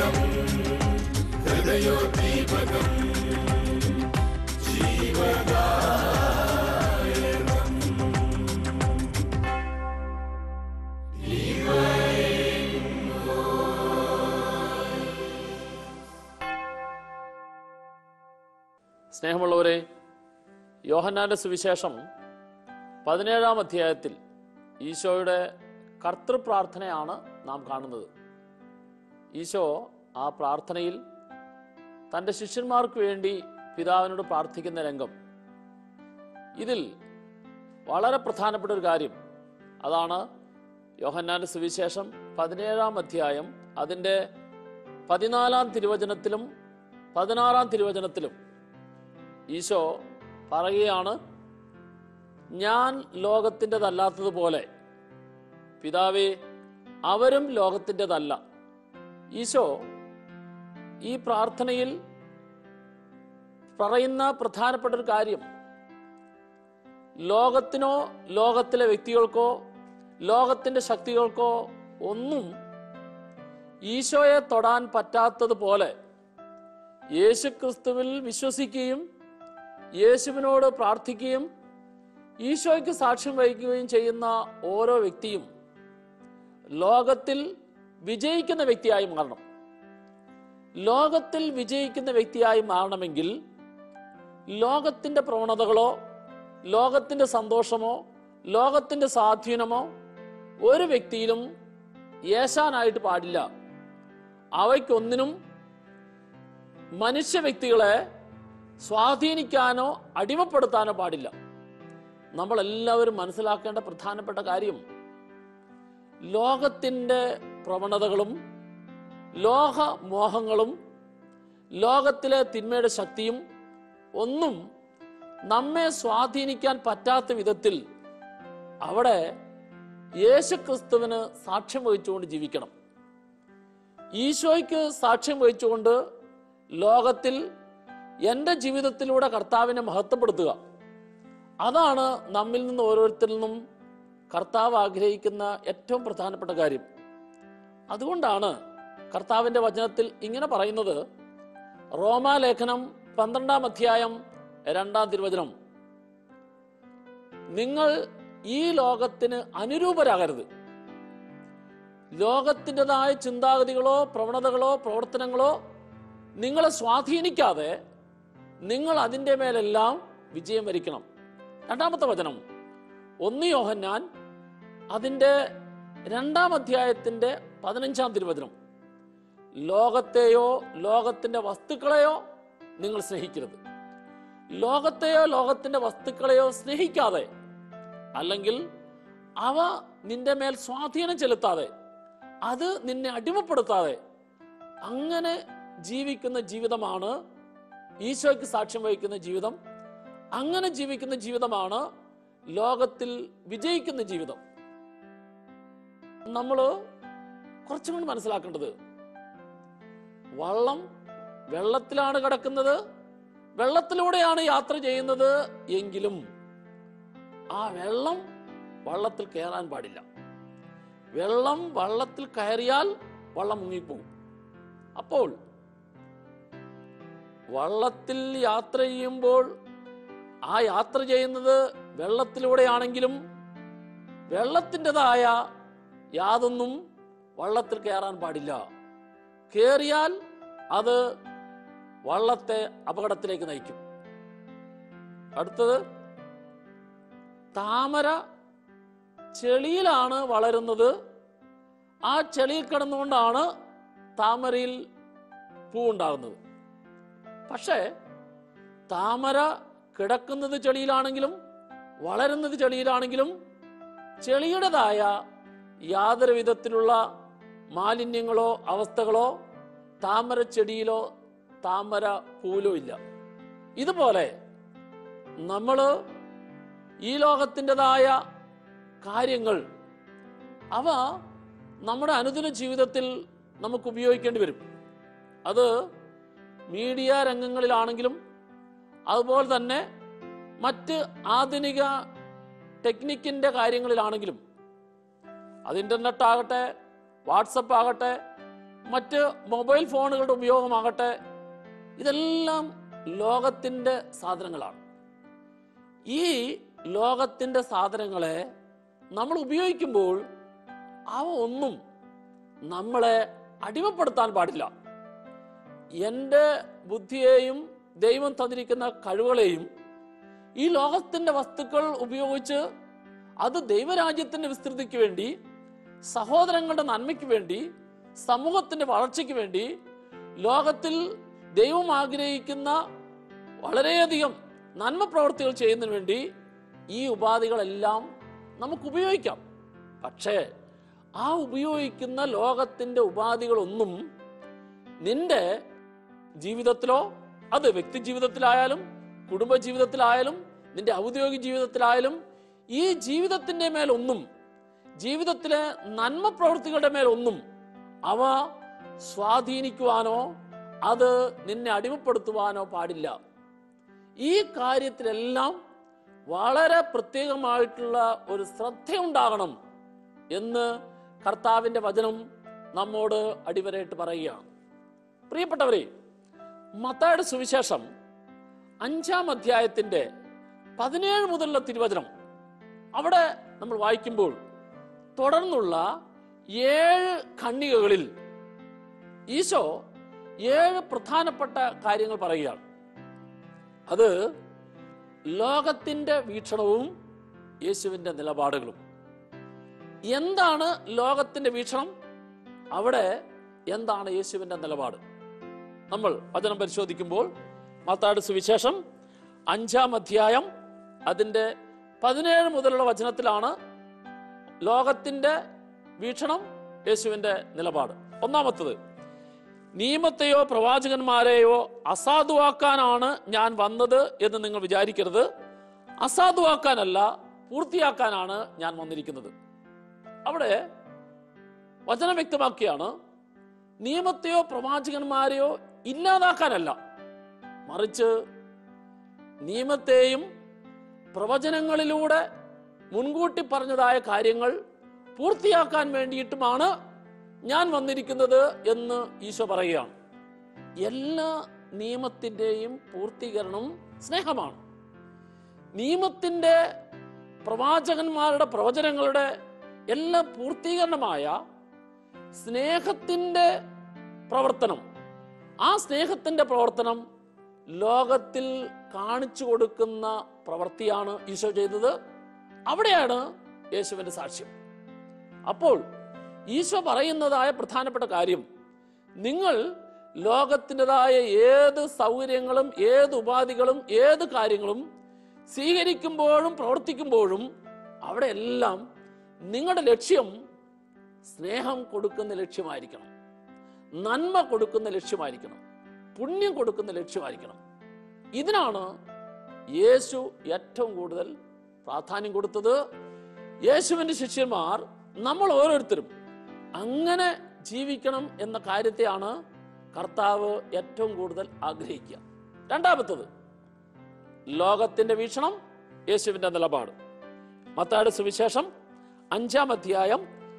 ദീപകം ഹൃദയോദ്ദീപകം ജീവദായകം. സ്നേഹമുള്ളവരെ, യോഹന്നാന്റെ സുവിശേഷം 17-ാം അധ്യായത്തിൽ ഈശോയുടെ കർത്തൃപ്രാർത്ഥനയാണ് നാം കാണുന്നത്. ഈശോ ആ പ്രാർത്ഥനയിൽ തൻ്റെ ശിഷ്യന്മാർക്ക് വേണ്ടി പിതാവിനോട് പ്രാർത്ഥിക്കുന്ന രംഗം, ഇതിൽ വളരെ പ്രധാനപ്പെട്ട ഒരു കാര്യം അതാണ് യോഹന്നാന്റെ സുവിശേഷം 17-ാം അധ്യായം അതിൻ്റെ 14-ാം തിരുവചനത്തിലും 16-ാം തിരുവചനത്തിലും ഈശോ പറയുകയാണ്, ഞാൻ ലോകത്തിൻ്റെതല്ലാത്തതുപോലെ പിതാവേ അവരും ലോകത്തിൻ്റെതല്ല. ഈശോ ഈ പ്രാർത്ഥനയിൽ പറയുന്ന പ്രധാനപ്പെട്ട ഒരു കാര്യം, ലോകത്തിനോ ലോകത്തിലെ വ്യക്തികൾക്കോ ലോകത്തിൻ്റെ ശക്തികൾക്കോ ഒന്നും ഈശോയെ തൊടാൻ പറ്റാത്തതുപോലെ യേശുക്രിസ്തുവിൽ വിശ്വസിക്കുകയും യേശുവിനോട് പ്രാർത്ഥിക്കുകയും ഈശോയ്ക്ക് സാക്ഷ്യം വഹിക്കുകയും ചെയ്യുന്ന ഓരോ വ്യക്തിയും ലോകത്തിൽ വിജയിക്കുന്ന വ്യക്തിയായി മാറണം. ലോകത്തിൽ വിജയിക്കുന്ന വ്യക്തിയായി മാറണമെങ്കിൽ ലോകത്തിൻ്റെ പ്രവണതകളോ ലോകത്തിൻ്റെ സന്തോഷമോ ലോകത്തിൻ്റെ സ്വാധീനമോ ഒരു വ്യക്തിയിലും ഏശാനായിട്ട് പാടില്ല. അവയ്ക്കൊന്നിനും മനുഷ്യ വ്യക്തികളെ സ്വാധീനിക്കാനോ അടിമപ്പെടുത്താനോ പാടില്ല. നമ്മളെല്ലാവരും മനസ്സിലാക്കേണ്ട പ്രധാനപ്പെട്ട കാര്യം, ലോകത്തിൻ്റെ പ്രവണതകളും ലോകമോഹങ്ങളും ലോകത്തിലെ തിന്മയുടെ ശക്തിയും ഒന്നും നമ്മെ സ്വാധീനിക്കാൻ പറ്റാത്ത വിധത്തിൽ അവിടെ യേശുക്രിസ്തുവിന് സാക്ഷ്യം വഹിച്ചുകൊണ്ട് ജീവിക്കണം. ഈശോയ്ക്ക് സാക്ഷ്യം വഹിച്ചുകൊണ്ട് ലോകത്തിൽ എൻ്റെ ജീവിതത്തിലൂടെ കർത്താവിനെ മഹത്വപ്പെടുത്തുക. അതാണ് നമ്മിൽ നിന്ന് ഓരോരുത്തരിൽ നിന്നും കർത്താവ് ആഗ്രഹിക്കുന്ന ഏറ്റവും പ്രധാനപ്പെട്ട കാര്യം. അതുകൊണ്ടാണ് കർത്താവിൻ്റെ വചനത്തിൽ ഇങ്ങനെ പറയുന്നത്, റോമാലേഖനം 12-ാം അധ്യായം 2-ാം തിരുവചനം, നിങ്ങൾ ഈ ലോകത്തിന് അനുരൂപരാകരുത്. ലോകത്തിൻ്റെതായ ചിന്താഗതികളോ പ്രവണതകളോ പ്രവർത്തനങ്ങളോ നിങ്ങളെ സ്വാധീനിക്കാതെ നിങ്ങൾ അതിൻ്റെ മേലെല്ലാം വിജയം വരിക്കണം. 2-ാമത്തെ വചനം 1 യോഹന്നാൻ അതിൻ്റെ 2-ാം അധ്യായത്തിൻ്റെ 15-ാം തിരുവചനം, ലോകത്തെയോ ലോകത്തിൻ്റെ വസ്തുക്കളെയോ നിങ്ങൾ സ്നേഹിക്കരുത്. ലോകത്തെയോ ലോകത്തിൻ്റെ വസ്തുക്കളെയോ സ്നേഹിക്കാതെ, അല്ലെങ്കിൽ അവ നിന്റെ മേൽ സ്വാധീനം ചെലുത്താതെ, അത് നിന്നെ അടിമപ്പെടുത്താതെ അങ്ങനെ ജീവിക്കുന്ന ജീവിതമാണ് ഈശോയ്ക്ക് സാക്ഷ്യം വഹിക്കുന്ന ജീവിതം. അങ്ങനെ ജീവിക്കുന്ന ജീവിതമാണ് ലോകത്തിൽ വിജയിക്കുന്ന ജീവിതം. നമ്മൾ കുറച്ചും കൂടി മനസ്സിലാക്കേണ്ടത്, വള്ളം വെള്ളത്തിലാണ് കിടക്കുന്നത്, വെള്ളത്തിലൂടെയാണ് യാത്ര ചെയ്യുന്നത് എങ്കിലും ആ വെള്ളം വള്ളത്തിൽ കയറാൻ പാടില്ല. വെള്ളം വള്ളത്തിൽ കയറിയാൽ വള്ളം മുങ്ങിപ്പോകും. അപ്പോൾ വള്ളത്തിൽ യാത്ര ചെയ്യുമ്പോൾ ആ യാത്ര ചെയ്യുന്നത് വെള്ളത്തിലൂടെയാണെങ്കിലും വെള്ളത്തിൻ്റെതായ യാതൊന്നും വള്ളത്തിൽ കയറാൻ പാടില്ല. കയറിയാൽ അത് വള്ളത്തെ അപകടത്തിലേക്ക് നയിക്കും. അടുത്തത്, താമര ചെളിയിലാണ് വളരുന്നത്. ആ ചെളിയിൽ കിടന്നുകൊണ്ടാണ് താമരയിൽ പൂവുണ്ടാകുന്നത്. പക്ഷേ താമര കിടക്കുന്നത് ചെളിയിലാണെങ്കിലും വളരുന്നത് ചെളിയിലാണെങ്കിലും ചെളിയുടേതായ യാതൊരു വിധത്തിലുള്ള മാലിന്യങ്ങളോ അവസ്ഥകളോ താമര ചെടിയിലോ താമര പൂവിലോ ഇല്ല. ഇതുപോലെ നമ്മൾ ഈ ലോകത്തിൻ്റെതായ കാര്യങ്ങൾ അവ നമ്മുടെ അനുദിന ജീവിതത്തിൽ നമുക്ക് ഉപയോഗിക്കേണ്ടി വരും. അത് മീഡിയ രംഗങ്ങളിലാണെങ്കിലും അതുപോലെ തന്നെ മറ്റ് ആധുനിക ടെക്നിക്കിൻ്റെ കാര്യങ്ങളിലാണെങ്കിലും, അത് ഇൻ്റർനെറ്റ് ആകട്ടെ, വാട്സപ്പ് ആകട്ടെ, മറ്റ് മൊബൈൽ ഫോണുകളുടെ ഉപയോഗമാകട്ടെ, ഇതെല്ലാം ലോകത്തിൻ്റെ സാധനങ്ങളാണ്. ഈ ലോകത്തിൻ്റെ സാധനങ്ങളെ നമ്മൾ ഉപയോഗിക്കുമ്പോൾ അവ ഒന്നും നമ്മളെ അടിമപ്പെടുത്താൻ പാടില്ല. എൻ്റെ ബുദ്ധിയെയും ദൈവം തന്നിരിക്കുന്ന കഴിവുകളെയും ഈ ലോകത്തിൻ്റെ വസ്തുക്കൾ ഉപയോഗിച്ച് അത് ദൈവരാജ്യത്തിൻ്റെ വിസ്തൃതിക്ക് വേണ്ടി, സഹോദരങ്ങളുടെ നന്മയ്ക്ക് വേണ്ടി, സമൂഹത്തിൻ്റെ വളർച്ചയ്ക്ക് വേണ്ടി, ലോകത്തിൽ ദൈവം ആഗ്രഹിക്കുന്ന വളരെയധികം നന്മ പ്രവൃത്തികൾ ചെയ്യുന്നതിന് വേണ്ടി ഈ ഉപാധികളെല്ലാം നമുക്ക് ഉപയോഗിക്കാം. പക്ഷേ ആ ഉപയോഗിക്കുന്ന ലോകത്തിൻ്റെ ഉപാധികളൊന്നും നിന്റെ ജീവിതത്തിലോ, അത് വ്യക്തി ജീവിതത്തിലായാലും കുടുംബ ജീവിതത്തിലായാലും നിന്റെ ഔദ്യോഗിക ജീവിതത്തിലായാലും ഈ ജീവിതത്തിൻ്റെ മേലൊന്നും, ജീവിതത്തിലെ നന്മ പ്രവൃത്തികളുടെ മേലൊന്നും അവ സ്വാധീനിക്കുവാനോ അത് നിന്നെ അടിമപ്പെടുത്തുവാനോ പാടില്ല. ഈ കാര്യത്തിലെല്ലാം വളരെ പ്രത്യേകമായിട്ടുള്ള ഒരു ശ്രദ്ധയുണ്ടാകണം എന്ന് കർത്താവിൻ്റെ വചനം നമ്മോട് അടിവരയിട്ട് പറയുകയാണ്. പ്രിയപ്പെട്ടവരെ, മത്തായിയുടെ സുവിശേഷം 5-ാം അധ്യായത്തിൻ്റെ 17 മുതലുള്ള തിരുവചനം അവിടെ നമ്മൾ വായിക്കുമ്പോൾ തുടർന്നുള്ള 7 ഖണ്ഡികകളിൽ ഈശോ 7 പ്രധാനപ്പെട്ട കാര്യങ്ങൾ പറയുകയാണ്. അത് ലോകത്തിൻ്റെ വീക്ഷണവും യേശുവിൻ്റെ നിലപാടുകളും. എന്താണ് ലോകത്തിൻ്റെ വീക്ഷണം? അവിടെ എന്താണ് യേശുവിൻ്റെ നിലപാട്? നമ്മൾ വചനം പരിശോധിക്കുമ്പോൾ മത്തായിയുടെ സുവിശേഷം 5-ാം അധ്യായം അതിൻ്റെ 17 മുതലുള്ള വചനത്തിലാണ് ലോകത്തിൻ്റെ വീക്ഷണം, യേശുവിൻ്റെ നിലപാട്. ഒന്നാമത്തത്, നിയമത്തെയോ പ്രവാചകന്മാരെയോ അസാധുവാക്കാനാണ് ഞാൻ വന്നത് എന്ന് നിങ്ങൾ വിചാരിക്കരുത്. അസാധുവാക്കാനല്ല, പൂർത്തിയാക്കാനാണ് ഞാൻ വന്നിരിക്കുന്നത്. അവിടെ വചനം വ്യക്തമാക്കിയാണ്, നിയമത്തെയോ പ്രവാചകന്മാരെയോ ഇല്ലാതാക്കാനല്ല, മറിച്ച് നിയമത്തെയും പ്രവചനങ്ങളിലൂടെ മുൻകൂട്ടി പറഞ്ഞതായ കാര്യങ്ങൾ പൂർത്തിയാക്കാൻ വേണ്ടിയിട്ടുമാണ് ഞാൻ വന്നിരിക്കുന്നത് എന്ന് ഈശോ പറയുകയാണ്. എല്ലാ നിയമത്തിൻ്റെയും പൂർത്തീകരണം സ്നേഹമാണ്. നിയമത്തിൻ്റെ പ്രവാചകന്മാരുടെ പ്രവചനങ്ങളുടെ എല്ലാ പൂർത്തീകരണമായ സ്നേഹത്തിൻ്റെ പ്രവർത്തനം, ആ സ്നേഹത്തിൻ്റെ പ്രവർത്തനം ലോകത്തിൽ കാണിച്ചു കൊടുക്കുന്ന പ്രവൃത്തിയാണ് ഈശോ ചെയ്തത്. അവിടെയാണ് യേശുവിൻ്റെ സാക്ഷ്യം. അപ്പോൾ ഈശോ പറയുന്നതായ പ്രധാനപ്പെട്ട കാര്യം, നിങ്ങൾ ലോകത്തിൻ്റെതായ ഏത് സൗകര്യങ്ങളും ഏത് ഉപാധികളും ഏത് കാര്യങ്ങളും സ്വീകരിക്കുമ്പോഴും പ്രവർത്തിക്കുമ്പോഴും അവിടെ എല്ലാം നിങ്ങളുടെ ലക്ഷ്യം സ്നേഹം കൊടുക്കുന്ന ലക്ഷ്യമായിരിക്കണം, നന്മ കൊടുക്കുന്ന ലക്ഷ്യമായിരിക്കണം, പുണ്യം കൊടുക്കുന്ന ലക്ഷ്യമായിരിക്കണം. ഇതിനാണ് യേശു ഏറ്റവും കൂടുതൽ പ്രാധാന്യം കൊടുത്തത്. യേശുവിൻ്റെ ശിഷ്യന്മാർ, നമ്മൾ ഓരോരുത്തരും അങ്ങനെ ജീവിക്കണം എന്ന കാര്യത്തെയാണ് കർത്താവ് ഏറ്റവും കൂടുതൽ ആഗ്രഹിക്കുക. രണ്ടാമത്തത്, ലോകത്തിന്റെ വീക്ഷണം, യേശുവിന്റെ നിലപാട്. മത്തായിയുടെ സുവിശേഷം 5-ാം അധ്യായം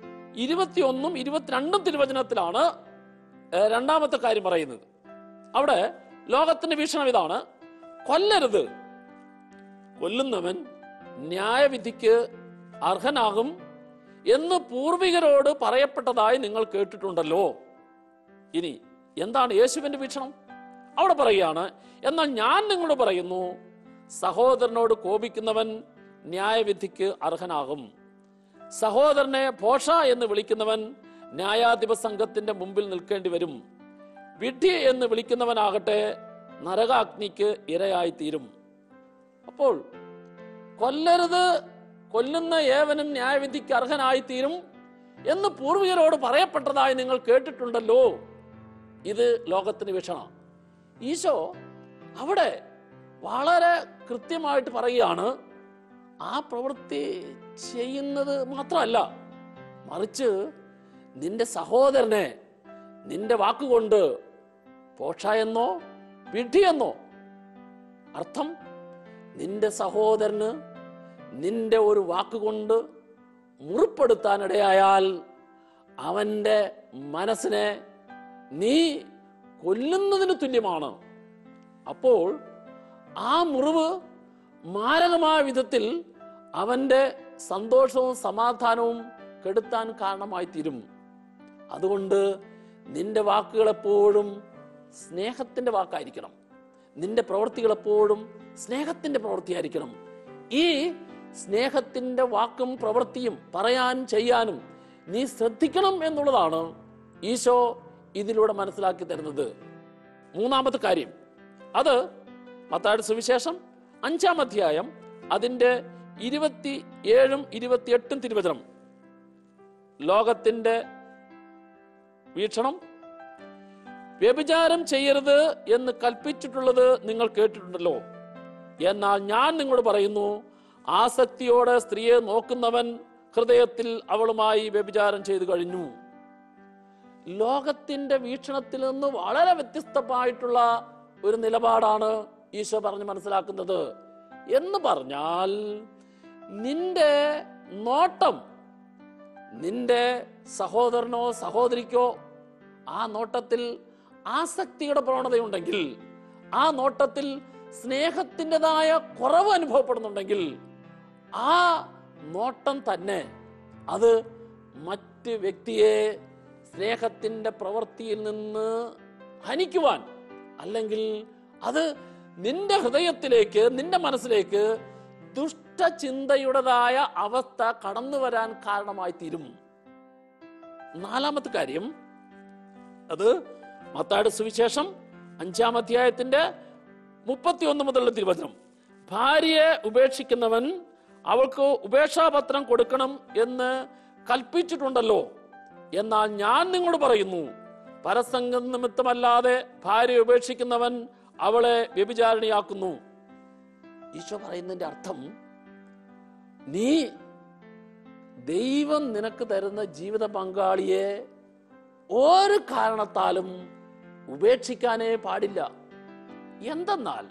21-ഉം 22-ഉം തിരുവചനത്തിലാണ് രണ്ടാമത്തെ കാര്യം പറയുന്നത്. അവിടെ ലോകത്തിന്റെ വീക്ഷണം ഇതാണ്: കൊല്ലരുത്, കൊല്ലുന്നവൻ ന്യായവിധിക്ക് അർഹനാകും എന്ന് പൂർവികരോട് പറയപ്പെട്ടതായി നിങ്ങൾ കേട്ടിട്ടുണ്ടല്ലോ. ഇനി എന്താണ് യേശുവിന്റെ വീക്ഷണം? അവിടെ പറയുകയാണ്, എന്നാൽ ഞാൻ നിങ്ങളോട് പറയുന്നു, സഹോദരനോട് കോപിക്കുന്നവൻ ന്യായവിധിക്ക് അർഹനാകും. സഹോദരനെ ഭോഷ എന്ന് വിളിക്കുന്നവൻ ന്യായാധിപ സംഘത്തിന്റെ മുമ്പിൽ നിൽക്കേണ്ടി വരും. വിഡ്ഢി എന്ന് വിളിക്കുന്നവനാകട്ടെ നരകാഗ്നിക്ക് ഇരയായിത്തീരും. അപ്പോൾ കൊല്ലരുത്, കൊല്ലുന്ന ഏവനും ന്യായവിധിക്ക് അർഹനായിത്തീരും എന്ന് പൂർവികരോട് പറയപ്പെട്ടതായി നിങ്ങൾ കേട്ടിട്ടുണ്ടല്ലോ. ഇത് ലോകത്തിന് വീക്ഷണം. ഈശോ അവിടെ വളരെ കൃത്യമായിട്ട് പറയുകയാണ്, ആ പ്രവൃത്തി ചെയ്യുന്നത് മാത്രമല്ല, മറിച്ച് നിന്റെ സഹോദരനെ നിന്റെ വാക്കുകൊണ്ട് പോഷ എന്നോ വിഡ്ഢിയെന്നോ, അർത്ഥം നിന്റെ സഹോദരന് നിന്റെ ഒരു വാക്കുകൊണ്ട് മുറിപ്പെടുത്താനിടയായാൽ അവൻ്റെ മനസ്സിനെ നീ കൊല്ലുന്നതിന് തുല്യമാണ്. അപ്പോൾ ആ മുറിവ് മാരകമായ വിധത്തിൽ അവന്റെ സന്തോഷവും സമാധാനവും കെടുത്താൻ കാരണമായി തീരും. അതുകൊണ്ട് നിന്റെ വാക്കുകൾ എപ്പോഴും സ്നേഹത്തിന്റെ വാക്കായിരിക്കണം. നിന്റെ പ്രവൃത്തികൾ എപ്പോഴും സ്നേഹത്തിന്റെ പ്രവൃത്തിയായിരിക്കണം. ഈ സ്നേഹത്തിന്റെ വാക്കും പ്രവൃത്തിയും പറയാനും ചെയ്യാനും നീ ശ്രദ്ധിക്കണം എന്നുള്ളതാണ് ഈശോ ഇതിലൂടെ മനസ്സിലാക്കി തരുന്നത്. മൂന്നാമത്തെ കാര്യം, അത് മത്തായിയുടെ സുവിശേഷം 5-ാം അധ്യായം അതിന്റെ 27-ഉം 28-ഉം തിരുവചനം. ലോകത്തിന്റെ വീക്ഷണം, വ്യഭിചാരം ചെയ്യരുത് എന്ന് കൽപ്പിച്ചിട്ടുള്ളത് നിങ്ങൾ കേട്ടിട്ടുണ്ടല്ലോ. എന്നാൽ ഞാൻ നിങ്ങളോട് പറയുന്നു, ആസക്തിയോടെ സ്ത്രീയെ നോക്കുന്നവൻ ഹൃദയത്തിൽ അവളുമായി വ്യഭിചാരം ചെയ്തു കഴിഞ്ഞു. ലോകത്തിന്റെ വീക്ഷണത്തിൽ നിന്ന് വളരെ വ്യത്യസ്തമായിട്ടുള്ള ഒരു നിലപാടാണ് ഈശോ പറഞ്ഞ് മനസ്സിലാക്കുന്നത്. എന്ന് പറഞ്ഞാൽ നിന്റെ നോട്ടം നിന്റെ സഹോദരനോ സഹോദരിക്കോ ആ നോട്ടത്തിൽ ആസക്തിയുടെ പ്രവണതയുണ്ടെങ്കിൽ, ആ നോട്ടത്തിൽ സ്നേഹത്തിൻ്റെതായ കുറവ് അനുഭവപ്പെടുന്നുണ്ടെങ്കിൽ, ആ നോട്ടം തന്നെ അത് മറ്റ് വ്യക്തിയെ സ്നേഹത്തിന്റെ പ്രവൃത്തിയിൽ നിന്ന് ഹനിക്കുവാൻ, അല്ലെങ്കിൽ അത് നിന്റെ ഹൃദയത്തിലേക്ക്, നിന്റെ മനസ്സിലേക്ക് ദുഷ്ടചിന്തയുടേതായ അവസ്ഥ കടന്നു വരാൻ കാരണമായി തീരും. നാലാമത്തെ കാര്യം, അത് മത്തായിയുടെ സുവിശേഷം 5-ാം അധ്യായത്തിന്റെ 31 മുതലുള്ള തിരുവചനം. ഭാര്യയെ ഉപേക്ഷിക്കുന്നവൻ അവൾക്ക് ഉപേക്ഷാപത്രം കൊടുക്കണം എന്ന് കൽപ്പിച്ചിട്ടുണ്ടല്ലോ. എന്നാൽ ഞാൻ നിങ്ങളോട് പറയുന്നു, പരസംഗം നിമിത്തമല്ലാതെ ഭാര്യയെ ഉപേക്ഷിക്കുന്നവൻ അവളെ വ്യഭിചാരിണിയാക്കുന്നു. ഈശോ പറയുന്നതിന്റെ അർത്ഥം, നീ ദൈവം നിനക്ക് തരുന്ന ജീവിത പങ്കാളിയെ ഒരു കാരണത്താലും ഉപേക്ഷിക്കാനേ പാടില്ല. എന്തെന്നാൽ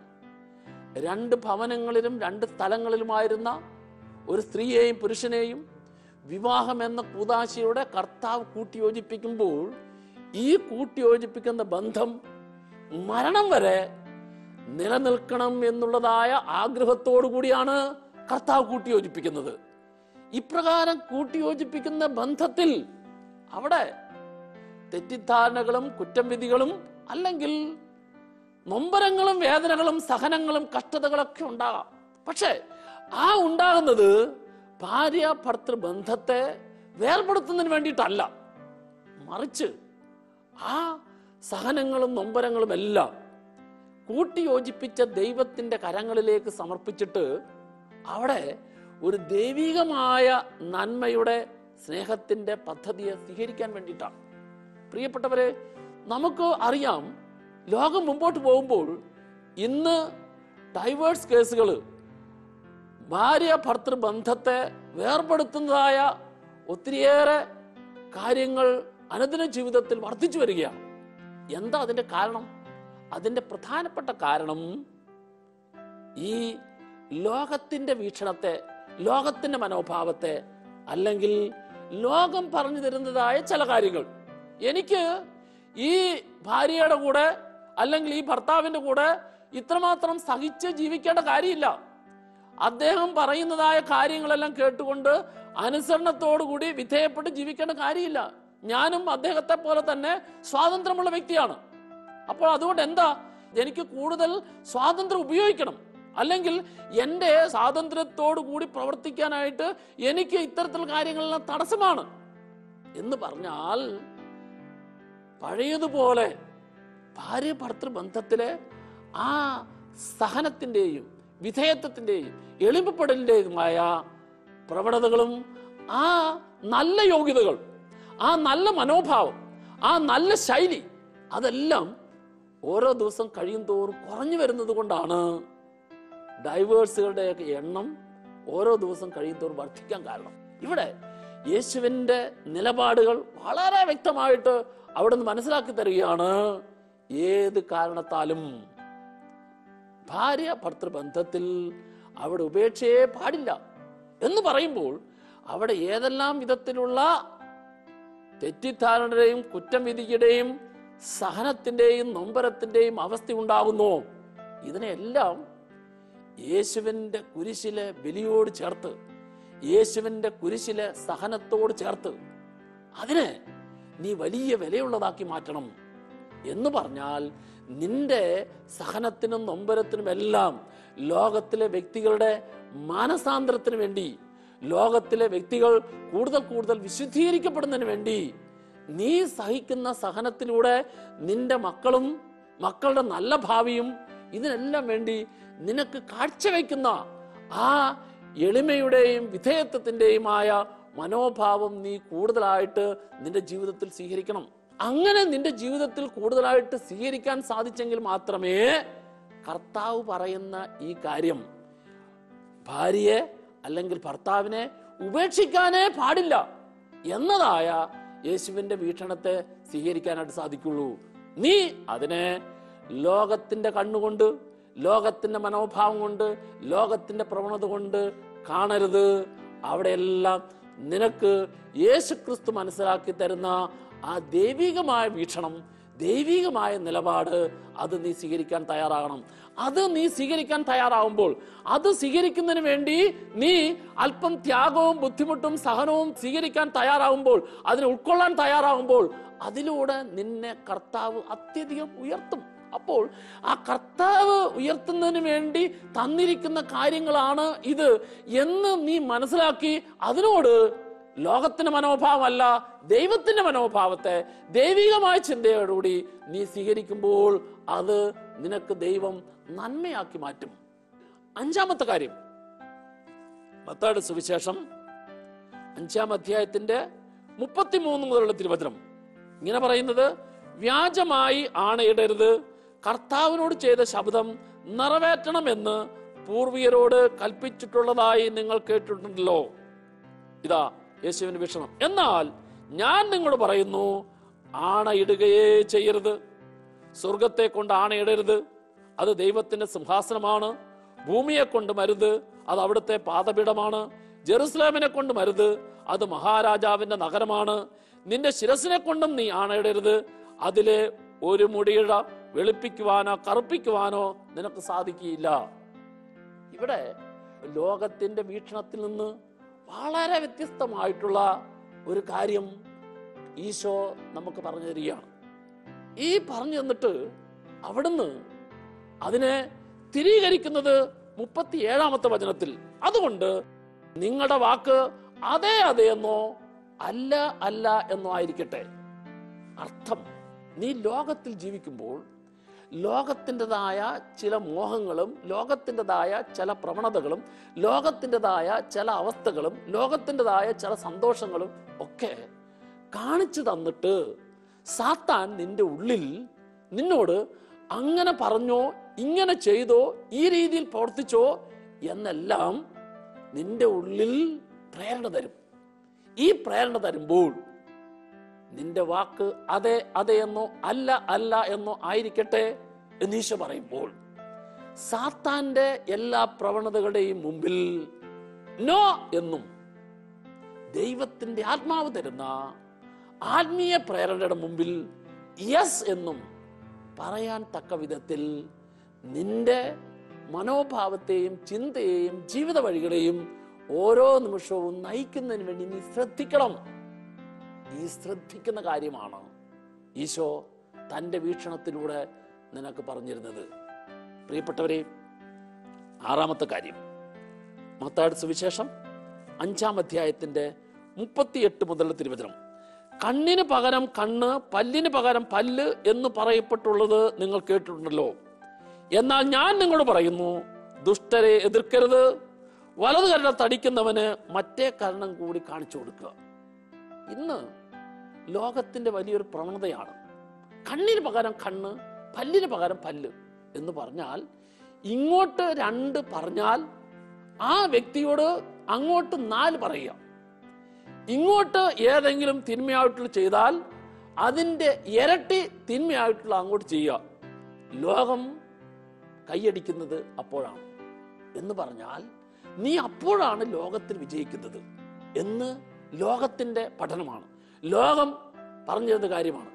2 ഭവനങ്ങളിലും 2 സ്ഥലങ്ങളിലുമായിരുന്ന ഒരു സ്ത്രീയെയും പുരുഷനെയും വിവാഹം എന്ന കൂദാശയുടെ കർത്താവ് കൂട്ടിയോജിപ്പിക്കുമ്പോൾ, ഈ കൂട്ടിയോജിപ്പിക്കുന്ന ബന്ധം മരണം വരെ നിലനിൽക്കണം എന്നുള്ളതായ ആഗ്രഹത്തോടു കൂടിയാണ് കർത്താവ് കൂട്ടിയോജിപ്പിക്കുന്നത്. ഇപ്രകാരം കൂട്ടിയോജിപ്പിക്കുന്ന ബന്ധത്തിൽ അവിടെ തെറ്റിദ്ധാരണകളും കുറ്റം വിധികളും, അല്ലെങ്കിൽ നൊമ്പരങ്ങളും വേദനകളും സഹനങ്ങളും കഷ്ടതകളൊക്കെ ഉണ്ടാകാം. പക്ഷെ ആ ഉണ്ടാകുന്നത് ഭാര്യ ഭർത്തൃ ബന്ധത്തെ വേർപെടുത്തുന്നതിന് വേണ്ടിയിട്ടല്ല, മറിച്ച് ആ സഹനങ്ങളും നൊമ്പരങ്ങളും എല്ലാം കൂട്ടിയോജിപ്പിച്ച ദൈവത്തിന്റെ കരങ്ങളിലേക്ക് സമർപ്പിച്ചിട്ട് അവിടെ ഒരു ദൈവികമായ നന്മയുടെ സ്നേഹത്തിന്റെ പദ്ധതിയെ സ്വീകരിക്കാൻ വേണ്ടിയിട്ടാണ്. പ്രിയപ്പെട്ടവരെ, നമുക്ക് അറിയാം, ലോകം മുമ്പോട്ട് പോകുമ്പോൾ ഇന്ന് ഡൈവേഴ്സ് കേസുകൾ, ഭാര്യ ഭർത്തൃ ബന്ധത്തെ വേർപെടുത്തുന്നതായ ഒത്തിരിയേറെ കാര്യങ്ങൾ അനുദിന ജീവിതത്തിൽ വർദ്ധിച്ചു വരികയാണ്. എന്താ അതിന്റെ കാരണം? അതിന്റെ പ്രധാനപ്പെട്ട കാരണം ഈ ലോകത്തിന്റെ വീക്ഷണത്തെ, ലോകത്തിന്റെ മനോഭാവത്തെ, അല്ലെങ്കിൽ ലോകം പറഞ്ഞു തരുന്നതായ ചില കാര്യങ്ങൾ. എനിക്ക് ഈ ഭാര്യയുടെ കൂടെ, അല്ലെങ്കിൽ ഈ ഭർത്താവിന്റെ കൂടെ ഇത്രമാത്രം സഹിച്ച് ജീവിക്കേണ്ട കാര്യമില്ല. അദ്ദേഹം പറയുന്നതായ കാര്യങ്ങളെല്ലാം കേട്ടുകൊണ്ട് അനുസരണത്തോടുകൂടി വിധേയപ്പെട്ട് ജീവിക്കേണ്ട കാര്യമില്ല. ഞാനും അദ്ദേഹത്തെ പോലെ തന്നെ സ്വാതന്ത്ര്യമുള്ള വ്യക്തിയാണ്. അപ്പോൾ അതുകൊണ്ട് എന്താ, എനിക്ക് കൂടുതൽ സ്വാതന്ത്ര്യം ഉപയോഗിക്കണം, അല്ലെങ്കിൽ എൻ്റെ സ്വാതന്ത്ര്യത്തോടു കൂടി പ്രവർത്തിക്കാനായിട്ട് എനിക്ക് ഇത്തരത്തിലുള്ള കാര്യങ്ങളെല്ലാം തടസ്സമാണ് എന്ന് പറഞ്ഞാൽ, പഴയതുപോലെ ഭാര്യ ഭർത്തൃ ബന്ധത്തിലെ ആ സഹനത്തിൻ്റെയും വിധേയത്വത്തിൻ്റെയും എളിമപ്പെടലിൻ്റെതുമായ പ്രവണതകളും, ആ നല്ല യോഗ്യതകൾ, ആ നല്ല മനോഭാവം, ആ നല്ല ശൈലി, അതെല്ലാം ഓരോ ദിവസം കഴിയും തോറും കുറഞ്ഞു വരുന്നത് കൊണ്ടാണ് ഡൈവേഴ്സുകളുടെ എണ്ണം ഓരോ ദിവസം കഴിയും തോറും വർദ്ധിക്കാൻ കാരണം. ഇവിടെ യേശുവിൻ്റെ നിലപാടുകൾ വളരെ വ്യക്തമായിട്ട് അവിടെ നിന്ന് മനസ്സിലാക്കി തരികയാണ്. ഏത് കാരണത്താലും ഭാര്യ ഭർത്തൃ ബന്ധത്തിൽ അവിടെ ഉപേക്ഷയെ പാടില്ല എന്ന് പറയുമ്പോൾ, അവിടെ ഏതെല്ലാം വിധത്തിലുള്ള തെറ്റിദ്ധാരണയുടെയും കുറ്റം വിധിയുടെയും സഹനത്തിന്റെയും നൊമ്പരത്തിന്റെയും അവസ്ഥ ഉണ്ടാകുന്നു. ഇതിനെല്ലാം യേശുവിന്റെ കുരിശിലെ ബലിയോട് ചേർത്ത്, യേശുവിന്റെ കുരിശിലെ സഹനത്തോട് ചേർത്ത് അതിനെ നീ വലിയ വിലയുള്ളതാക്കി മാറ്റണം എന്ന് പറഞ്ഞാൽ, നിന്റെ സഹനത്തിനും നൊമ്പരത്തിനും എല്ലാം ലോകത്തിലെ വ്യക്തികളുടെ മാനസാന്തരത്തിന് വേണ്ടി, ലോകത്തിലെ വ്യക്തികൾ കൂടുതൽ കൂടുതൽ വിശുദ്ധീകരിക്കപ്പെടുന്നതിന് വേണ്ടി നീ സഹിക്കുന്ന സഹനത്തിലൂടെ നിന്റെ മക്കളും മക്കളുടെ നല്ല ഭാവിയും ഇതിനെല്ലാം വേണ്ടി നിനക്ക് കാഴ്ചവെക്കുന്ന ആ എളിമയുടെയും വിധേയത്വത്തിന്റെയുമായ മനോഭാവം നീ കൂടുതലായിട്ട് നിന്റെ ജീവിതത്തിൽ സ്വീകരിക്കണം. അങ്ങനെ നിന്റെ ജീവിതത്തിൽ കൂടുതലായിട്ട് സ്വീകരിക്കാൻ സാധിച്ചെങ്കിൽ മാത്രമേ കർത്താവ് പറയുന്ന ഈ കാര്യം, ഭാര്യയെ അല്ലെങ്കിൽ ഭർത്താവിനെ ഉപേക്ഷിക്കാനേ പാടില്ല എന്നതായ യേശുവിന്റെ വീക്ഷണത്തെ സ്വീകരിക്കാനായിട്ട് സാധിക്കുള്ളൂ. നീ അതിനെ ലോകത്തിന്റെ കണ്ണുകൊണ്ട്, ലോകത്തിന്റെ മനോഭാവം കൊണ്ട്, ലോകത്തിന്റെ പ്രവണത കൊണ്ട് കാണരുത്. അവിടെയെല്ലാം നിനക്ക് യേശുക്രിസ്തു മനസ്സിലാക്കി തരുന്ന ആ ദൈവികമായ വീക്ഷണം, ദൈവികമായ നിലപാട്, അത് നീ സ്വീകരിക്കാൻ തയ്യാറാകണം. അത് നീ സ്വീകരിക്കാൻ തയ്യാറാവുമ്പോൾ, അത് സ്വീകരിക്കുന്നതിന് വേണ്ടി നീ അല്പം ത്യാഗവും ബുദ്ധിമുട്ടും സഹനവും സ്വീകരിക്കാൻ തയ്യാറാവുമ്പോൾ, അതിനെ ഉൾക്കൊള്ളാൻ തയ്യാറാവുമ്പോൾ, അതിലൂടെ നിന്നെ കർത്താവ് അത്യധികം ഉയർത്തും. അപ്പോൾ ആ കർത്താവ് ഉയർത്തുന്നതിന് വേണ്ടി തന്നിരിക്കുന്ന കാര്യങ്ങളാണ് ഇത് എന്ന് നീ മനസ്സിലാക്കി അതിനോട് ലോകത്തിന്റെ മനോഭാവമല്ല, ദൈവത്തിന്റെ മനോഭാവത്തെ, ദൈവികമായ ചിന്തയോടുകൂടി നീ സ്വീകരിക്കുമ്പോൾ അത് നിനക്ക് ദൈവം നന്മയാക്കി മാറ്റും. അഞ്ചാമത്തെ കാര്യം, മത്തായിയുടെ സുവിശേഷം 5-ാം അധ്യായത്തിന്റെ 33 മുതലുള്ള തിരുവചനം ഇങ്ങനെ പറയുന്നത്: വ്യാജമായി ആണയിടരുത്, കർത്താവിനോട് ചെയ്ത ശബ്ദം നിറവേറ്റണമെന്ന് പൂർവികരോട് കൽപ്പിച്ചിട്ടുള്ളതായി നിങ്ങൾ കേട്ടിട്ടുണ്ടല്ലോ. ഇതാ യേശുവിന്റെ വീക്ഷണം. എന്നാൽ ഞാൻ നിങ്ങളോട് പറയുന്നു, ആണയിടുകയേ ചെയ്യരുത്. സ്വർഗത്തെ കൊണ്ട് ആണയിടരുത്, അത് ദൈവത്തിന്റെ സിംഹാസനമാണ്. ഭൂമിയെ കൊണ്ട് മരുത്, അത് അവിടുത്തെ പാദപീഠമാണ്. ജെറുസലേമിനെ കൊണ്ട് മരുത്, അത് മഹാരാജാവിന്റെ നഗരമാണ്. നിന്റെ ശിരസിനെ കൊണ്ടും നീ ആണയിടരുത്, അതിലെ ഒരു മുടിയിഴ വെളുപ്പിക്കുവാനോ കറുപ്പിക്കുവാനോ നിനക്ക് സാധിക്കില്ല. ഇവിടെ ലോകത്തിന്റെ വീക്ഷണത്തിൽ നിന്ന് വളരെ വ്യത്യസ്തമായിട്ടുള്ള ഒരു കാര്യം ഈശോ നമുക്ക് പറഞ്ഞു തരികയാണ്. ഈ പറഞ്ഞു തന്നിട്ട് അവിടുന്ന് അതിനെ സ്ഥിരീകരിക്കുന്നത് 37-ാമത്തെ വചനത്തിൽ, അതുകൊണ്ട് നിങ്ങളുടെ വാക്ക് അതെ അതെ എന്നോ അല്ല അല്ല എന്നോ ആയിരിക്കട്ടെ. അർത്ഥം, നീ ലോകത്തിൽ ജീവിക്കുമ്പോൾ ലോകത്തിൻ്റെതായ ചില മോഹങ്ങളും ലോകത്തിൻ്റെതായ ചില പ്രവണതകളും ലോകത്തിൻ്റെതായ ചില അവസ്ഥകളും ലോകത്തിൻ്റെതായ ചില സന്തോഷങ്ങളും ഒക്കെ കാണിച്ചു തന്നിട്ട് സാത്താൻ നിന്റെ ഉള്ളിൽ നിന്നോട് അങ്ങനെ പറഞ്ഞോ, ഇങ്ങനെ ചെയ്തോ, ഈ രീതിയിൽ പ്രവർത്തിച്ചോ എന്നെല്ലാം നിന്റെ ഉള്ളിൽ പ്രേരണ തരും. ഈ പ്രേരണ തരുമ്പോൾ നിന്റെ വാക്ക് അതെ അതെ എന്നോ അല്ല അല്ല എന്നോ ആയിരിക്കട്ടെ എന്ന് ഈശോ പറയുമ്പോൾ, സാത്താന്റെ എല്ലാ പ്രവണതകളുടെയും മുമ്പിൽ നോ എന്നും ദൈവത്തിന്റെ ആത്മാവ് തരുന്ന ആത്മീയ പ്രേരണയുടെ മുമ്പിൽ യെസ് എന്നും പറയാൻ തക്ക വിധത്തിൽ നിന്റെ മനോഭാവത്തെയും ചിന്തയെയും ജീവിത വഴികളെയും ഓരോ നിമിഷവും നയിക്കുന്നതിന് വേണ്ടി നീ ശ്രദ്ധിക്കണം. ഈ ശ്രദ്ധിക്കുന്ന കാര്യമാണ് ഈശോ തൻ്റെ വീക്ഷണത്തിലൂടെ നിനക്ക് പറഞ്ഞിരുന്നത്. പ്രിയപ്പെട്ടവരെ, 6-ാമത്തെ കാര്യം, മത്തായിയുടെ സുവിശേഷം 5-ാം അധ്യായത്തിന്റെ 38 മുതലുള്ള തിരുവചനം: കണ്ണിന് പകരം കണ്ണ്, പല്ലിന് പകരം പല്ല് എന്ന് പറയപ്പെട്ടുള്ളത് നിങ്ങൾ കേട്ടിട്ടുണ്ടല്ലോ. എന്നാൽ ഞാൻ നിങ്ങളോട് പറയുന്നു, ദുഷ്ടരെ എതിർക്കരുത്, വലതു കരണം തടിക്കുന്നവന് മറ്റേ കരണം കൂടി കാണിച്ചു കൊടുക്കുക. ഇന്ന് ലോകത്തിന്റെ വലിയൊരു പ്രവണതയാണ് കണ്ണിന് പകരം കണ്ണ്, പല്ലിന് പകരം പല്ല് എന്ന് പറഞ്ഞാൽ, ഇങ്ങോട്ട് 2 പറഞ്ഞാൽ ആ വ്യക്തിയോട് അങ്ങോട്ട് 4 പറയുക. ഇങ്ങോട്ട് ഏതെങ്കിലും തിന്മയായിട്ടുള്ള ചെയ്താൽ അതിൻ്റെ ഇരട്ടി തിന്മയായിട്ടുള്ള അങ്ങോട്ട് ചെയ്യുക. ലോകം കൈയടിക്കുന്നത് അപ്പോഴാണ് എന്ന് പറഞ്ഞാൽ നീ അപ്പോഴാണ് ലോകത്തിൽ വിജയിക്കുന്നത് എന്ന് ലോകത്തിന്റെ പഠനമാണ്, ലോകം പറഞ്ഞിരുന്ന കാര്യമാണ്.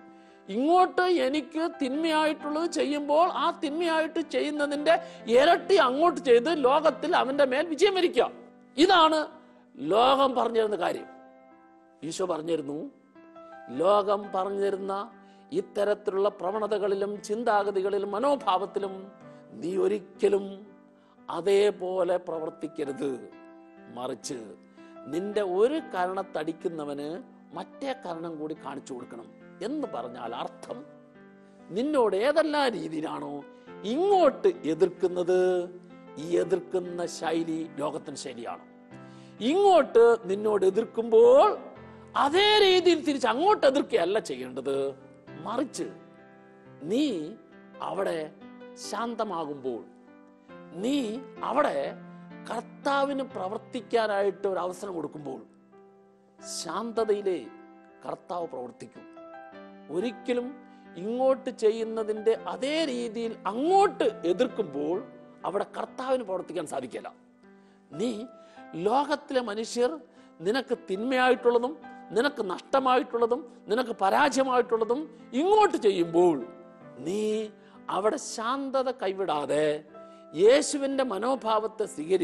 ഇങ്ങോട്ട് എനിക്ക് തിന്മയായിട്ടുള്ളത് ചെയ്യുമ്പോൾ ആ തിന്മയായിട്ട് ചെയ്യുന്നതിന്റെ ഇരട്ടി അങ്ങോട്ട് ചെയ്ത് ലോകത്തിൽ അവന്റെ മേൽ വിജയം വരിക്കുക. ഇതാണ് ലോകം പറഞ്ഞിരുന്ന കാര്യം. ഈശോ പറഞ്ഞിരുന്നു, ലോകം പറഞ്ഞിരുന്ന ഇത്തരത്തിലുള്ള പ്രവണതകളിലും ചിന്താഗതികളിലും മനോഭാവത്തിലും നീ ഒരിക്കലും അതേപോലെ പ്രവർത്തിക്കരുത്. മറിച്ച് നിന്റെ ഒരു കരണത്തടിക്കുന്നവന് മറ്റേ കരണം കൂടി കാണിച്ചു കൊടുക്കണം എന്ന് പറഞ്ഞാൽ അർത്ഥം, നിന്നോട് ഏതെല്ലാം രീതിയിലാണോ ഇങ്ങോട്ട് എതിർക്കുന്നത്, ഈ എതിർക്കുന്ന ശൈലി ലോകത്തിന്റെ ശൈലിയാണ്. ഇങ്ങോട്ട് നിന്നോട് എതിർക്കുമ്പോൾ അതേ രീതിയിൽ തിരിച്ച് അങ്ങോട്ട് എതിർക്കുകയല്ല ചെയ്യേണ്ടത്. മറിച്ച് നീ അവിടെ ശാന്തമാകുമ്പോൾ, നീ അവിടെ കർത്താവിന് പ്രവർത്തിക്കാനായിട്ട് ഒരു അവസരം കൊടുക്കുമ്പോൾ ശാന്തതയിലെ കർത്താവ് പ്രവർത്തിക്കും. ഒരിക്കലും ഇങ്ങോട്ട് ചെയ്യുന്നതിന്റെ അതേ രീതിയിൽ അങ്ങോട്ട് എതിർക്കുമ്പോൾ അവിടെ കർത്താവിന് പ്രവർത്തിക്കാൻ സാധിക്കില്ല. നീ ലോകത്തിലെ മനുഷ്യർ നിനക്ക് തിന്മയായിട്ടുള്ളതും നിനക്ക് നഷ്ടമായിട്ടുള്ളതും നിനക്ക് പരാജയമായിട്ടുള്ളതും ഇങ്ങോട്ട് ചെയ്യുമ്പോൾ നീ അവിടെ ശാന്തത കൈവിടാതെ യേശുവിന്റെ മനോഭാവത്തെ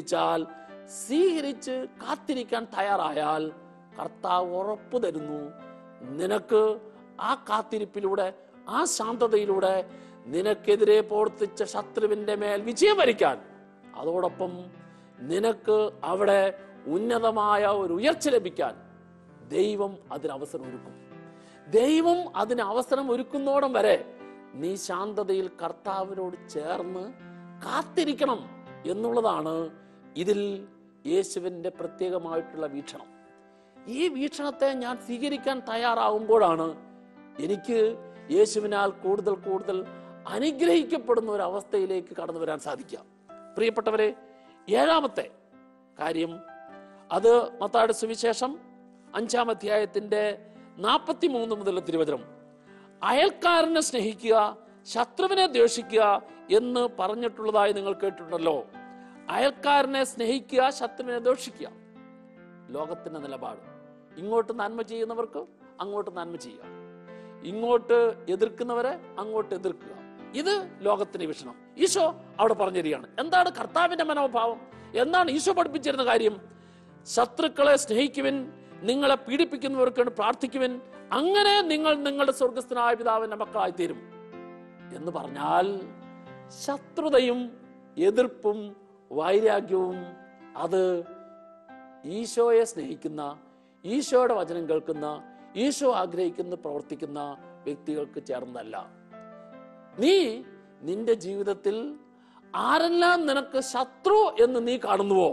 സ്വീകരിച്ച് കാത്തിരിക്കാൻ തയ്യാറായാൽ കർത്താവ് ഉറപ്പു തരുന്നു, നിനക്ക് ആ കാത്തിരിപ്പിലൂടെ ആ ശാന്തതയിലൂടെ നിനക്കെതിരെ പ്രവർത്തിച്ച ശത്രുവിന്റെ മേൽ വിജയം വരിക്കാൻ, അതോടൊപ്പം നിനക്ക് അവിടെ ഉന്നതമായ ഒരു ഉയർച്ച ലഭിക്കാൻ ദൈവം അതിനവസരം ഒരുക്കും. ദൈവം അതിന് അവസരം ഒരുക്കുന്നോടം വരെ നീ ശാന്തതയിൽ കർത്താവിനോട് ചേർന്ന് കാത്തിരിക്കണം എന്നുള്ളതാണ് ഇതിൽ യേശുവിന്റെ പ്രത്യേകമായിട്ടുള്ള വീക്ഷണം. ഈ വീക്ഷണത്തെ ഞാൻ സ്വീകരിക്കാൻ തയ്യാറാവുമ്പോഴാണ് എനിക്ക് യേശുവിനാൽ കൂടുതൽ കൂടുതൽ അനുഗ്രഹിക്കപ്പെടുന്ന ഒരു അവസ്ഥയിലേക്ക് കടന്നു വരാൻ സാധിക്കുക. പ്രിയപ്പെട്ടവരെ, ഏഴാമത്തെ കാര്യം, അത് മത്തായിയുടെ സുവിശേഷം 5-ാം അധ്യായത്തിന്റെ 43 മുതലുള്ള തിരുവചനം. അയൽക്കാരനെ സ്നേഹിക്കുക, ശത്രുവിനെ ദ്വേഷിക്കുക എന്ന് പറഞ്ഞിട്ടുള്ളതായി നിങ്ങൾ കേട്ടിട്ടുണ്ടല്ലോ. അയൽക്കാരനെ സ്നേഹിക്കുക, ശത്രുവിനെ ദ്വേഷിക്കുക. ലോകത്തിന്റെ നിലപാട്, ഇങ്ങോട്ട് നന്മ ചെയ്യുന്നവർക്ക് അങ്ങോട്ട് നന്മ ചെയ്യുക, ഇങ്ങോട്ട് എതിർക്കുന്നവരെ അങ്ങോട്ട് എതിർക്കുക. ഇത് ലോകത്തിന്റെ വീക്ഷണം. ഈശോ അവിടെ പറഞ്ഞു തരികയാണ് എന്താണ് കർത്താവിന്റെ മനോഭാവം, എന്താണ് ഈശോ പഠിപ്പിച്ചിരുന്ന കാര്യം. ശത്രുക്കളെ സ്നേഹിക്കുവിൻ, നിങ്ങളെ പീഡിപ്പിക്കുന്നവർക്ക് പ്രാർത്ഥിക്കുവിൻ, അങ്ങനെ നിങ്ങൾ നിങ്ങളുടെ സ്വർഗസ്ഥനായ പിതാവിന്റെ മക്കളായി തീരും എന്ന് പറഞ്ഞാൽ ശത്രുതയും എതിർപ്പും വൈരാഗ്യവും അത് ഈശോയെ സ്നേഹിക്കുന്ന, ഈശോയുടെ വചനം കേൾക്കുന്ന, ഈശോ ആഗ്രഹിക്കുന്ന പ്രവർത്തിക്കുന്ന വ്യക്തികൾക്ക് ചേർന്നതല്ല. നീ നിന്റെ ജീവിതത്തിൽ ആരെല്ലാം നിനക്ക് ശത്രു എന്ന് നീ കാണുന്നുവോ,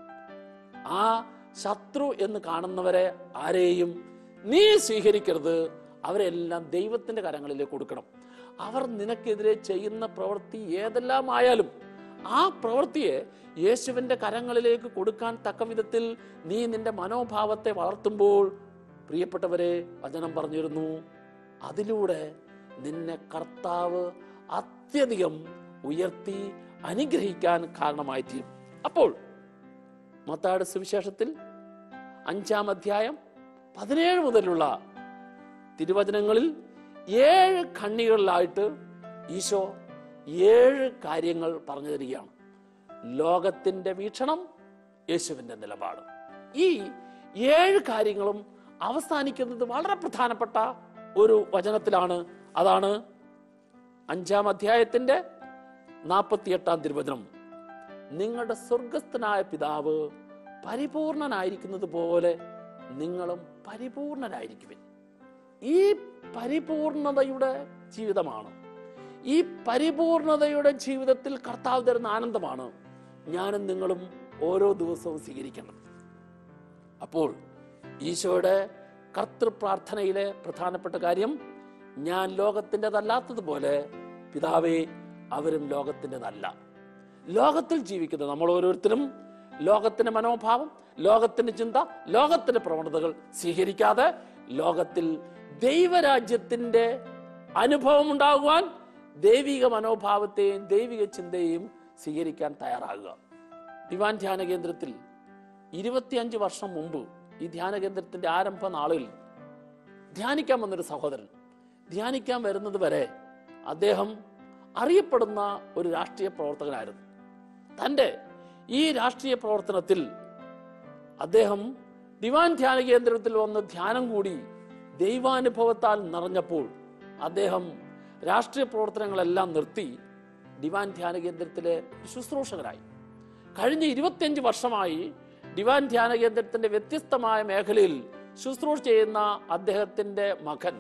ആ ശത്രു എന്ന് കാണുന്നവരെ ആരെയും നീ സ്വീകരിക്കരുത്. അവരെല്ലാം ദൈവത്തിന്റെ കരങ്ങളിലേക്ക് കൊടുക്കണം. അവർ നിനക്കെതിരെ ചെയ്യുന്ന പ്രവൃത്തി ഏതെല്ലാം ആയാലും ആ പ്രവൃത്തിയെ യേശുവിന്റെ കരങ്ങളിലേക്ക് കൊടുക്കാൻ തക്ക വിധത്തിൽ നീ നിന്റെ മനോഭാവത്തെ വളർത്തുമ്പോൾ, പ്രിയപ്പെട്ടവരെ, വചനം പറഞ്ഞിരുന്നു, അതിലൂടെ നിന്നെ കർത്താവ് അത്യധികം ഉയർത്തി അനുഗ്രഹിക്കാൻ കാരണമായി തീരും. അപ്പോൾ മത്തായിയുടെ സുവിശേഷത്തിൽ 5-ാം അധ്യായം 17 മുതലുള്ള തിരുവചനങ്ങളിൽ 7 ഖണ്ഡികളിലായിട്ട് ഈശോ 7 കാര്യങ്ങൾ പറഞ്ഞു തരികയാണ്. ലോകത്തിന്റെ വീക്ഷണം, യേശുവിന്റെ നിലപാട്. ഈ 7 കാര്യങ്ങളും അവസാനിക്കുന്നത് വളരെ പ്രധാനപ്പെട്ട ഒരു വചനത്തിലാണ്. അതാണ് 5-ാം അധ്യായത്തിന്റെ 48-ാം തിരുവചനം. നിങ്ങളുടെ സ്വർഗസ്ഥനായ പിതാവ് പരിപൂർണനായിരിക്കുന്നത് പോലെ നിങ്ങളും പരിപൂർണരായിരിക്കുവിൻ. ഈ പരിപൂർണതയുടെ ജീവിതമാണ്, ഈ പരിപൂർണതയുടെ ജീവിതത്തിൽ കർത്താവ് തരുന്ന ആനന്ദമാണ് ഞാനും നിങ്ങളും ഓരോ ദിവസവും സ്വീകരിക്കേണ്ടത്. അപ്പോൾ ഈശോയുടെ കർത്തൃപ്രാർത്ഥനയിലെ പ്രധാനപ്പെട്ട കാര്യം, ഞാൻ ലോകത്തിൻ്റെതല്ലാത്തതുപോലെ പിതാവേ അവരും ലോകത്തിൻ്റെതല്ല. ലോകത്തിൽ ജീവിക്കുന്ന നമ്മൾ ഓരോരുത്തരും ലോകത്തിന്റെ മനോഭാവം, ലോകത്തിന്റെ ചിന്ത, ലോകത്തിന്റെ പ്രവണതകൾ സ്വീകരിക്കാതെ ലോകത്തിൽ ദൈവരാജ്യത്തിന്റെ അനുഭവം ഉണ്ടാകുവാൻ ദൈവിക മനോഭാവത്തെയും ദൈവിക ചിന്തയെയും സ്വീകരിക്കാൻ തയ്യാറാകുക. ദിവാൻ ധ്യാന കേന്ദ്രത്തിൽ 25 വർഷം മുമ്പ് ഈ ധ്യാന കേന്ദ്രത്തിന്റെ ആരംഭ നാളിൽ ധ്യാനിക്കാൻ വന്നൊരു സഹോദരൻ ധ്യാനിക്കാൻ വരുന്നത് വരെ അദ്ദേഹം അറിയപ്പെടുന്ന ഒരു രാഷ്ട്രീയ പ്രവർത്തകനായിരുന്നു. തൻ്റെ ഈ രാഷ്ട്രീയ പ്രവർത്തനത്തിൽ അദ്ദേഹം ഡിവൈൻ ധ്യാന കേന്ദ്രത്തിൽ വന്ന് ധ്യാനം കൂടി ദൈവാനുഭവത്താൽ നിറഞ്ഞപ്പോൾ അദ്ദേഹം രാഷ്ട്രീയ പ്രവർത്തനങ്ങളെല്ലാം നിർത്തി ഡിവൈൻ ധ്യാന കേന്ദ്രത്തിലെ ശുശ്രൂഷകരായി. കഴിഞ്ഞ 25 വർഷമായി ഡിവൈൻ ധ്യാന കേന്ദ്രത്തിന്റെ വ്യത്യസ്തമായ മേഖലയിൽ ശുശ്രൂഷ ചെയ്യുന്ന അദ്ദേഹത്തിന്റെ മകൻ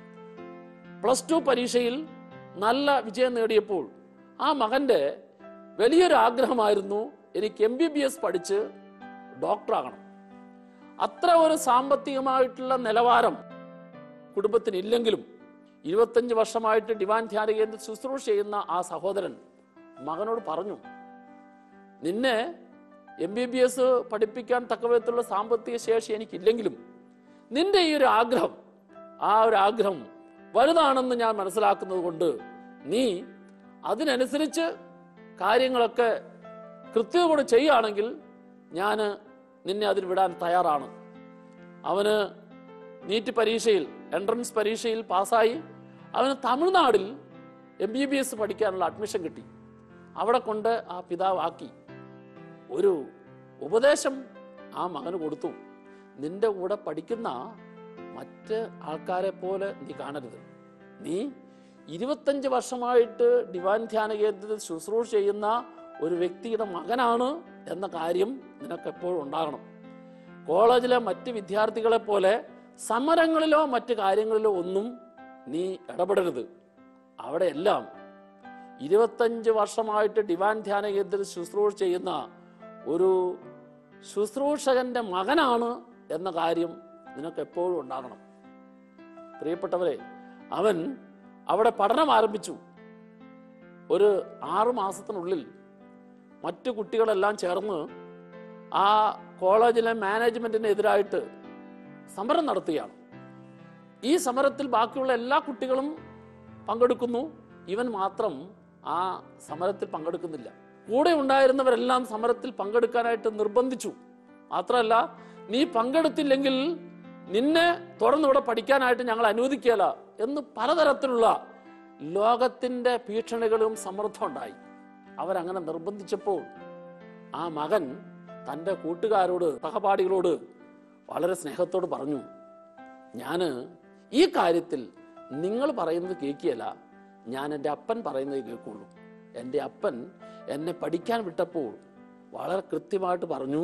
+2 പരീക്ഷയിൽ നല്ല വിജയം നേടിയപ്പോൾ ആ മകന്റെ വലിയൊരു ആഗ്രഹമായിരുന്നു, എനിക്ക് MBBS പഠിച്ച് ഡോക്ടറാകണം. അത്ര ഒരു സാമ്പത്തികമായിട്ടുള്ള നിലവാരം കുടുംബത്തിനില്ലെങ്കിലും 25 വർഷമായിട്ട് ഡിവൈൻ ധ്യാന കേന്ദ്രം ശുശ്രൂഷ ചെയ്യുന്ന ആ സഹോദരൻ മകനോട് പറഞ്ഞു, നിന്നെ MBBS പഠിപ്പിക്കാൻ തക്കവിധത്തിലുള്ള സാമ്പത്തിക ശേഷി എനിക്കില്ലെങ്കിലും നിന്റെ ഈ ഒരു ആഗ്രഹം, ആ ഒരു ആഗ്രഹം വലുതാണെന്ന് ഞാൻ മനസ്സിലാക്കുന്നത് കൊണ്ട് നീ അതിനനുസരിച്ച് കാര്യങ്ങളൊക്കെ കൃത്യതയോടെ ചെയ്യുകയാണെങ്കിൽ ഞാൻ നിന്നെ അതിന് വിടാൻ തയ്യാറാണ്. അവന് നീറ്റ് പരീക്ഷയിൽ, എൻട്രൻസ് പരീക്ഷയിൽ പാസ്സായി. അവന് തമിഴ്നാടിൽ MBBS പഠിക്കാനുള്ള അഡ്മിഷൻ കിട്ടി. അവിടെ കൊണ്ട് ആ പിതാവ് ആക്കി. ഒരു ഉപദേശം ആ മകന് കൊടുത്തു, നിന്റെ കൂടെ പഠിക്കുന്ന മറ്റ് ആൾക്കാരെ പോലെ നീ കാണരുത്. നീ 25 വർഷമായിട്ട് ഡിവൈൻ ധ്യാന കേന്ദ്രത്തിൽ ശുശ്രൂഷ ചെയ്യുന്ന ഒരു വ്യക്തിയുടെ മകനാണ് എന്ന കാര്യം നിനക്ക് എപ്പോഴും ഉണ്ടാകണം. കോളേജിലെ മറ്റ് വിദ്യാർത്ഥികളെ പോലെ സമരങ്ങളിലോ മറ്റു കാര്യങ്ങളിലോ ഒന്നും നീ ഇടപെടരുത്. അവിടെയെല്ലാം 25 വർഷമായിട്ട് ഡിവൈൻ ധ്യാന കേന്ദ്രത്തിൽ ശുശ്രൂഷ ചെയ്യുന്ന ഒരു ശുശ്രൂഷകന്റെ മകനാണ് എന്ന കാര്യം നിനക്ക് എപ്പോഴും ഉണ്ടാകണം. പ്രിയപ്പെട്ടവരെ, അവൻ അവിടെ പഠനം ആരംഭിച്ചു. ഒരു 6 മാസത്തിനുള്ളിൽ മറ്റു കുട്ടികളെല്ലാം ചേർന്ന് ആ കോളേജിലെ മാനേജ്മെന്റിനെതിരായിട്ട് സമരം നടത്തുകയാണ്. ഈ സമരത്തിൽ ബാക്കിയുള്ള എല്ലാ കുട്ടികളും പങ്കെടുക്കുന്നു, ഇവൻ മാത്രം ആ സമരത്തിൽ പങ്കെടുക്കുന്നില്ല. കൂടെ ഉണ്ടായിരുന്നവരെല്ലാം സമരത്തിൽ പങ്കെടുക്കാനായിട്ട് നിർബന്ധിച്ചു. മാത്രമല്ല, നീ പങ്കെടുത്തില്ലെങ്കിൽ നിന്നെ തുടർന്നിവിടെ പഠിക്കാനായിട്ട് ഞങ്ങൾ അനുവദിക്കുകയില്ല എന്ന് പലതരത്തിലുള്ള ലോകത്തിന്റെ ഭീഷണികളും സമ്മർദ്ദം ഉണ്ടായി. അവരങ്ങനെ നിർബന്ധിച്ചപ്പോൾ ആ മകൻ തൻ്റെ കൂട്ടുകാരോട്, സഹപാഠികളോട് വളരെ സ്നേഹത്തോട് പറഞ്ഞു, ഞാൻ ഈ കാര്യത്തിൽ നിങ്ങൾ പറയുന്നത് കേൾക്കുകയല്ല, ഞാൻ എൻ്റെ അപ്പൻ പറയുന്നത് കേൾക്കുള്ളൂ. എൻ്റെ അപ്പൻ എന്നെ പഠിക്കാൻ വിട്ടപ്പോൾ വളരെ കൃത്യമായിട്ട് പറഞ്ഞു,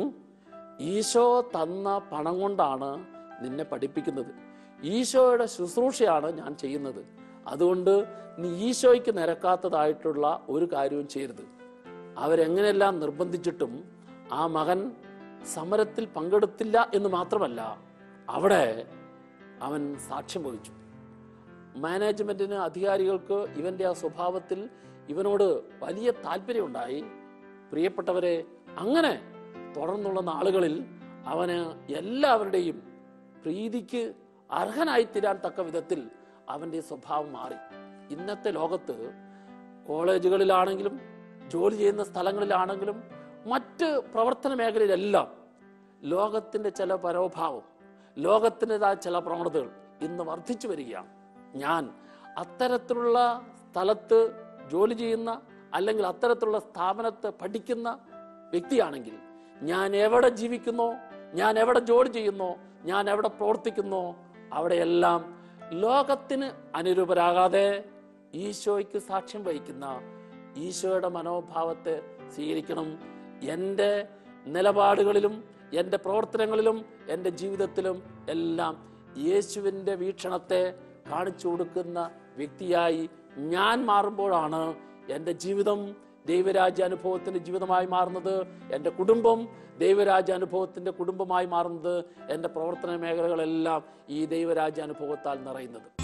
ഈശോ തന്ന പണം കൊണ്ടാണ് നിന്നെ പഠിപ്പിക്കുന്നത്, ഈശോയുടെ ശുശ്രൂഷയാണ് ഞാൻ ചെയ്യുന്നത്, അതുകൊണ്ട് നീ ഈശോയ്ക്ക് നിരക്കാത്തതായിട്ടുള്ള ഒരു കാര്യവും ചെയ്യരുത്. അവരെങ്ങനെയെല്ലാം നിർബന്ധിച്ചിട്ടും ആ മകൻ സമരത്തിൽ പങ്കെടുത്തില്ല എന്ന് മാത്രമല്ല, അവിടെ അവൻ സാക്ഷ്യം വഹിച്ചു. മാനേജ്മെന്റിന്, അധികാരികൾക്ക് ഇവന്റെ ആ സ്വഭാവത്തിൽ ഇവനോട് വലിയ താല്പര്യമുണ്ടായി. പ്രിയപ്പെട്ടവരെ, അങ്ങനെ തുടർന്നുള്ള നാളുകളിൽ അവന് എല്ലാവരുടെയും പ്രീതിക്ക് അർഹനായി തീരാൻ തക്ക വിധത്തിൽ അവന്റെ സ്വഭാവം മാറി. ഇന്നത്തെ ലോകത്ത് കോളേജുകളിലാണെങ്കിലും ജോലി ചെയ്യുന്ന സ്ഥലങ്ങളിലാണെങ്കിലും മറ്റ് പ്രവർത്തന മേഖലയിലെല്ലാം ലോകത്തിന്റെ ചില പരോഭാവം, ലോകത്തിൻ്റെതായ ചില പ്രവണതകൾ ഇന്ന് വർദ്ധിച്ചു വരികയാണ്. ഞാൻ അത്തരത്തിലുള്ള സ്ഥലത്ത് ജോലി ചെയ്യുന്ന അല്ലെങ്കിൽ അത്തരത്തിലുള്ള സ്ഥാപനത്തെ പഠിക്കുന്ന വ്യക്തിയാണെങ്കിൽ, ഞാൻ എവിടെ ജീവിക്കുന്നോ, ഞാൻ എവിടെ ജോലി ചെയ്യുന്നോ, ഞാൻ എവിടെ പ്രവർത്തിക്കുന്നോ, അവിടെയെല്ലാം ലോകത്തിന് അനുരൂപരാകാതെ ഈശോയ്ക്ക് സാക്ഷ്യം വഹിക്കുന്ന ഈശോയുടെ മനോഭാവത്തെ സ്വീകരിക്കണം. എൻ്റെ നിലപാടുകളിലും എൻ്റെ പ്രവർത്തനങ്ങളിലും എൻ്റെ ജീവിതത്തിലും എല്ലാം യേശുവിൻ്റെ വീക്ഷണത്തെ കാണിച്ചു കൊടുക്കുന്ന വ്യക്തിയായി ഞാൻ മാറുമ്പോഴാണ് എൻ്റെ ജീവിതം ദൈവരാജ്യ അനുഭവത്തിന്റെ ജീവിതമായി മാറുന്നത്, എൻ്റെ കുടുംബം ദൈവരാജ്യ അനുഭവത്തിന്റെ കുടുംബമായി മാറുന്നത്, എൻ്റെ പ്രവർത്തന മേഖലകളെല്ലാം ഈ ദൈവരാജ്യ അനുഭവത്താൽ നിറയുന്നത്.